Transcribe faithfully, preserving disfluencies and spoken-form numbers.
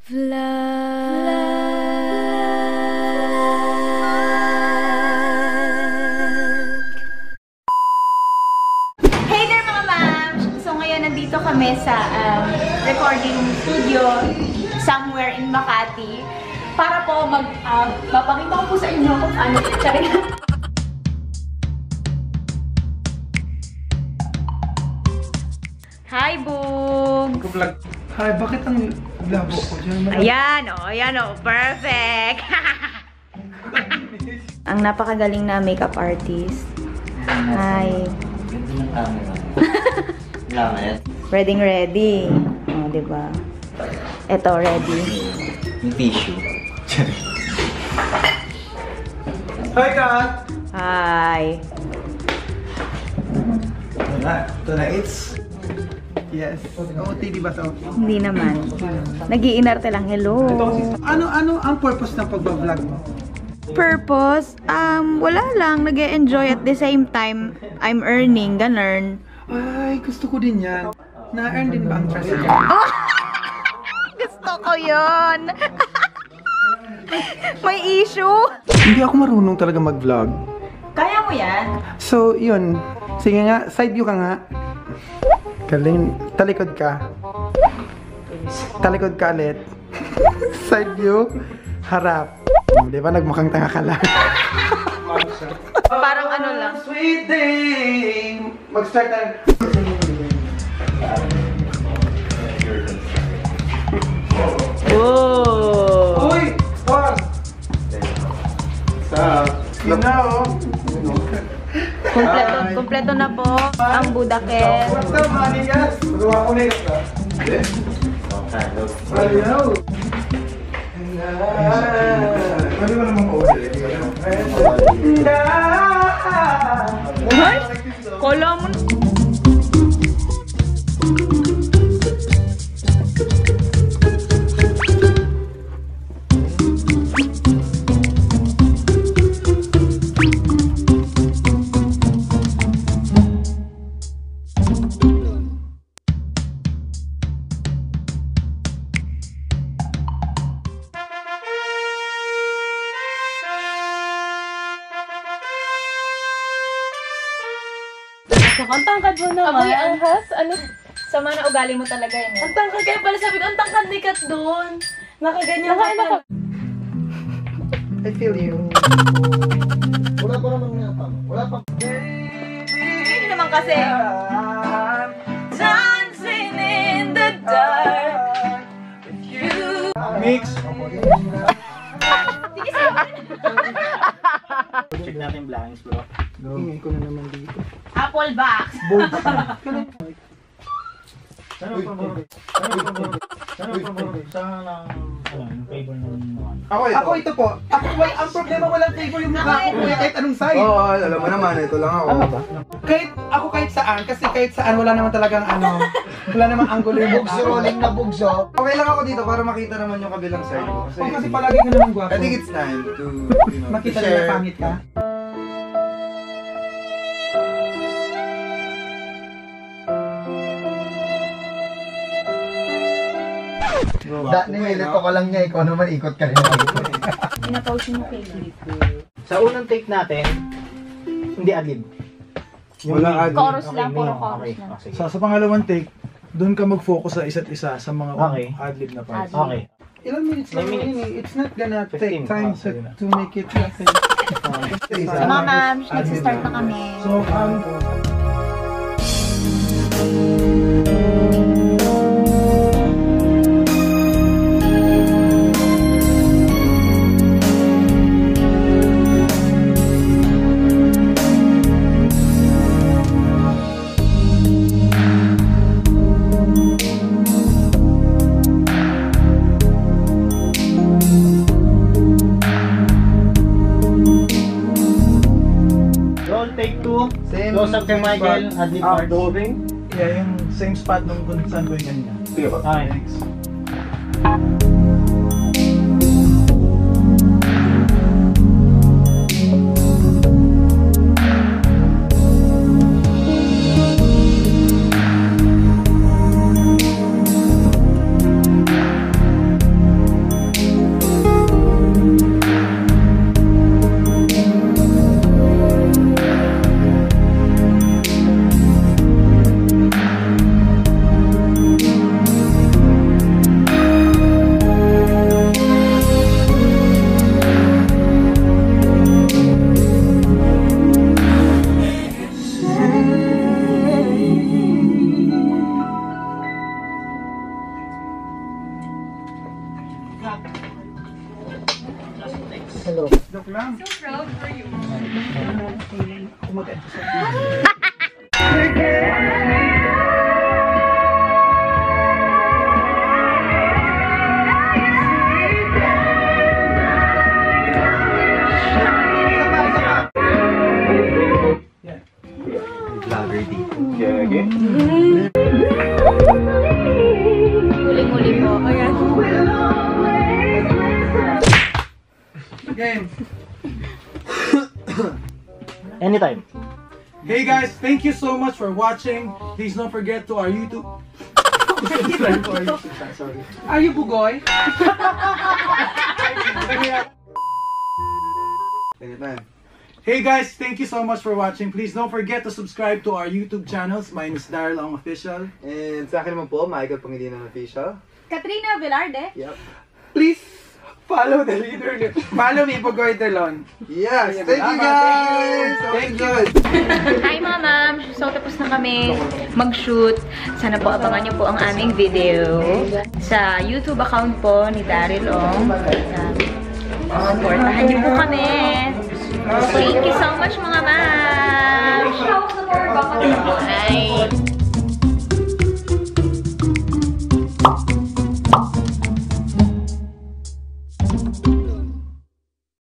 Hey there mga ma'am! So ngayon nandito kami sa um, recording studio somewhere in Makati para po mag uh, mapakita ko po sa inyo kung ano. Hi, Bug! Hi, bakit ang labo ko dyan? Ayan o, oh, ayan o, oh, perfect! Ang napakagaling na makeup artist. Hi! Ganda ng camera. Lamet. Ready, ready. O, oh, diba? Eto, ready. Yung tissue. Hi, Kat! Hi! Wala, ito na it's... Yes. O T V ba ito? Hindi naman. Nag-iinarte lang. Hello! Ano, ano ang purpose ng pagbablog mo? Purpose? Um, wala lang. Nag-e-enjoy at the same time, I'm earning. Ganun. Ay, gusto ko din yan. Na-earn din ba ang treasure? Oh! Gusto ko yun! May issue? Hindi ako marunong talaga mag-vlog. Kaya mo yan? So, yun. Sige nga, side view ka nga. Galing. Talikod ka. Talikod ka ulit. Side view. Harap. Di ba nagmukhang tanga ka lang? Parang ano lang. Sweet day! Mag-start na. Whoa! Uy! Pause! Stop. You know. Kompleto, kompleto na po ang budakhel. What's up, manigas? Magawa ko na yun, ha? Hello! Pwede mo naman pa-ulit. Ay! Kala mo na. Ang tangkad mo naman. Aboy, ang has, ano, sama na ugali mo talaga yun. Ang tangkad, kaya pala sabi ko, ang tangkad ni Kat doon. Nakaganyan ka pa. I feel you. Wala pa naman nga pa. Wala pa. Hindi naman kasi. Dancing in the dark with you. Mix. Sige, sige. Check natin blanks, bro. Ingay ko na naman dito. Apple box. Bold. Sana pa mo. Sana pa mo. Sana ang favor ng mga. Ako ito. Ako ito po. Ako, wala, ang problema walang favor yung mukha ko kuya kahit anong size. Oo, oh, alam mo naman, ito lang ako. Tama ba? Kahit ako kahit saan, kasi kahit saan wala naman talagang ano, wala namang angulo yung mukha. Bugso, rolling na bugso. Okay lang ako dito para makita naman yung kabilang side ko. Kasi, Oh, kasi palagi ka naman gwapo. I think it's time to, you know, Makita to nila share. pangit ka. Da, nililito ko lang niya, ikaw naman ikot ka rin. Pinapausin mo kay Sa unang take natin, hindi agad. Walang agad. Chorus Okay, lang, puro may- chorus okay, lang. okay. Sa, sa pangalawang take, doon ka mag-focus sa isa't isa sa mga Okay. ad-lib na parts. Ad-lib. Okay. Ilang minutes lang Nine yun minutes. eh. It's not gonna fifteen. take time Ah, to, sige na. to make it happen. So mga ma'am, nagsistart na kami. So, um, Roll, take two. Same, Close up kay same Michael. spot. Adlib ah, part. doubling. Yeah, yung same spot nung kung saan ko yung kanina. Sige ba? Okay. Thanks. Joke lang. So proud for you. Ako mag-adjust. Vlogger dito. Huling-huli po. Ayan. Game. Anytime. Hey guys, thank you so much for watching. Please don't forget to our YouTube. Sorry. Are you Bugoy? Ganyan. Hey guys, thank you so much for watching. Please don't forget to subscribe to our YouTube channels. Mine is DARYL ONG Official. And sa akin naman po, Michael Pangilinan Official. Katrina Velarde. Yep. Please follow the leader. Follow me, Bugoy DRILON. Yes, thank you Tama, guys! So thank you. good! Hi mga ma'am! So tapos na kami mag-shoot. Sana po abangan niyo po ang aming video sa YouTube account po ni DARYL ONG. Supportahan niyo po kami. Thank you so much mga ma'am! Bye!